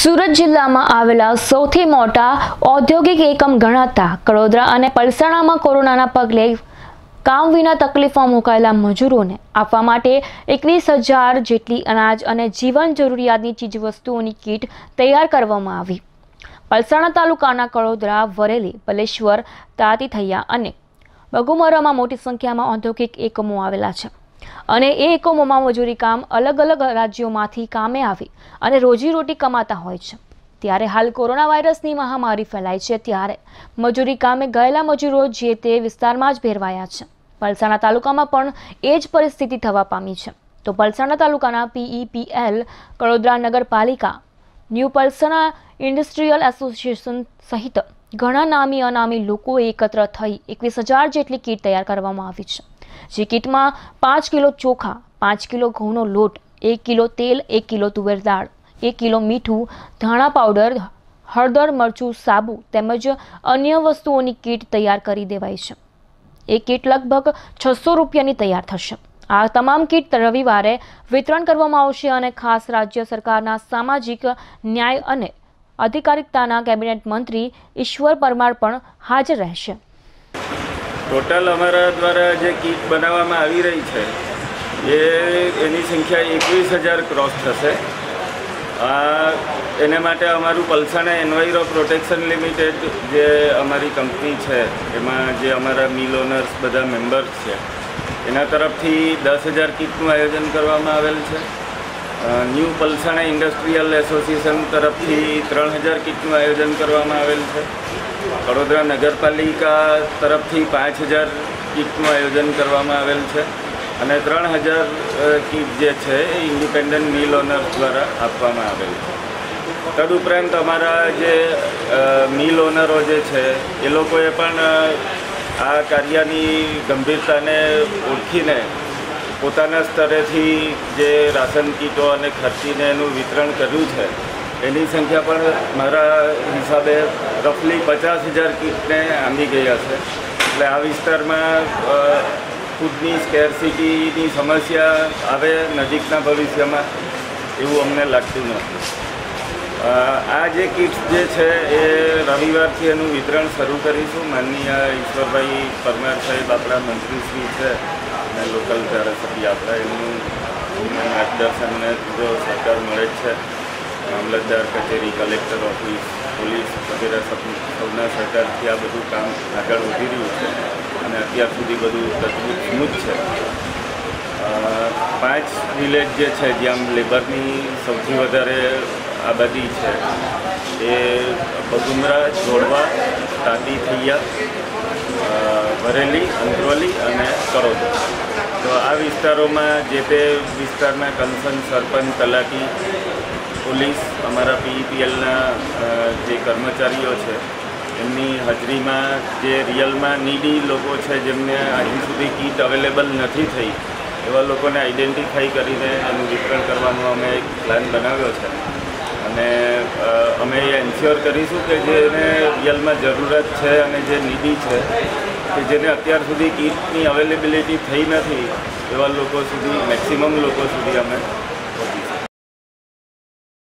સુરત જિલ્લામાં આવેલા સૌથી મોટા ઔદ્યોગિક એકમ ગણાતા કડોદરા અને પલસાણામાં કોરોનાના પગલે કામ વિના તકલીફમાં મુકાયેલા મજૂરોને આપવા માટે 21,000 જેટલી અનાજ અને જીવન જરૂરિયાતની ચીજવસ્તુઓની કીટ તૈયાર કરવામાં આવી। પલસાણા તાલુકાના કડોદરા, વરેલી, બલેશ્વર, તાતીથૈયા અને બગુમરામાં મોટી સંખ્યામાં ઔદ્યોગિક એકમો આવેલા છે અને એ એકમોમાં મજૂરી કામ અલગ અલગ રાજ્યોમાંથી કામે આવી અને રોજીરોટી કમાતા હોય છે। ત્યારે હાલ કોરોના વાયરસની મહામારી ફેલાઈ છે ત્યારે મજૂરી કામે ગયેલા મજૂરો જે તે વિસ્તારમાં જ ભેરવાયા છે। પલસાણા તાલુકામાં પણ એ જ પરિસ્થિતિ થવા પામી છે। તો પલસાણા તાલુકાના PEPL, કડોદરા નગરપાલિકા, ન્યૂ પલસાણા ઇન્ડસ્ટ્રીયલ એસોસિએશન સહિત ઘણા નામી અનામી લોકો એકત્ર થઈ 21,000 જેટલી કીટ તૈયાર કરવામાં આવી છે। જે કીટમાં 5 કિલો ચોખા, 5 કિલો ઘઉંનો લોટ, 1 કિલો તેલ, 1 કિલો તુવેર દાળ, 1 કિલો મીઠું, ધાણા પાવડર, હળદર, મરચું, સાબુ તેમજ અન્ય વસ્તુઓની કીટ તૈયાર કરી દેવાઈ છે। એ કીટ લગભગ 600 રૂપિયાની તૈયાર થશે। આ તમામ કીટ રવિવારે વિતરણ કરવામાં આવશે અને ખાસ રાજ્ય સરકારના સામાજિક ન્યાય અને અધિકારિતાના કેબિનેટ મંત્રી ઈશ્વર પરમાર પણ હાજર રહેશે। टोटल अमरा द्वारा जे किट बनाववामां आवी रही है एनी संख्या 21,000 क्रॉस थशे। एने माटे अमारू पलसाणा एनवायरो प्रोटेक्शन लिमिटेड जे अमारी कंपनी है एमां जे अमारा मिल ओनर्स बधा मेम्बर्स है एना तरफथी 10,000 किटनुं आयोजन करवामां आवेल छे। न्यू पलसाणा इंडस्ट्रीयल एसोसिएशन तरफथी 3,000 किटनुं आयोजन करवामां आवेल छे। कड़ोदरा नगरपालिका तरफथी 5,000 किटनुं आयोजन करवामां आवेल छे અને 3,000 किट जे छे इंडिपेन्डન્ટ मिल ओनर्स द्वारा आपवामां आवेल छे। तदुपरांत अमारा जे मिल ओनरो जे छे ए लोकोए पण आ कार्यनी गंभीरताने ओळखीने पोताना स्तरेथी जे राशन किटो अने खर्चीने एनुं वितरण कर्युं छे एनी संख्या पर मारा हिसाबे रफली 50,000 किटने आंबी गया है। એટલે આ વિસ્તારમાં ફૂડની સ્કેરસિટીની સમસ્યા આવે નજીકના ભવિષ્યમાં એવું અમને લાગતું નથી। આ જે કિટ્સ જે છે એ રવિવારથી એનું વિતરણ શરૂ કરીશું। માનનીય ઈશ્વરભાઈ પરમાર સાહેબ આપણા મંત્રીશ્રી છે અને લોકલ ધારાસભ્ય આપણા એમનું માર્ગદર્શનને જો સહકાર મળે છે। मामलतदार कचेरी, कलेक्टर ऑफिस, पुलिस वगैरह सबना सहकारथी आ बधुं काम आगळ वधी रह्युं छे अने अत्यार सुधी बधुं तद्भुत स्मूथ छे। 5 विलेज जे छे ज्यां लेबरनी सौथी वधारे आबादी छे ए बगुमरा, जोड़वा, तातीथैया, वरेली, अंत्रोली अने कड़ोदरा। तो आ विस्तारोमां जे ते विस्तारना कन्सर्न सरपंच, तलाटी, पुलिस, अमरा PEPLना जे कर्मचारीओ छे एमनी हाजरीमां जे रियलमां नीडी लोको छे जेमने हजी सुधी कीट अवेलेबल नहीं थई एवा लोकोने आइडेंटिफाई करीने एनुं वितरण करवानो अमे एक प्लान बनाव्यो छे अने अमे एन्श्योर करीशुं के जेने रियलमां जरूरत है अने जे नीडी छे के जेने अत्यार सुधी कीटनी अवेलेबिलिटी थई नथी एवा लोको सुधी मैक्सिमम लोको सुधी अमे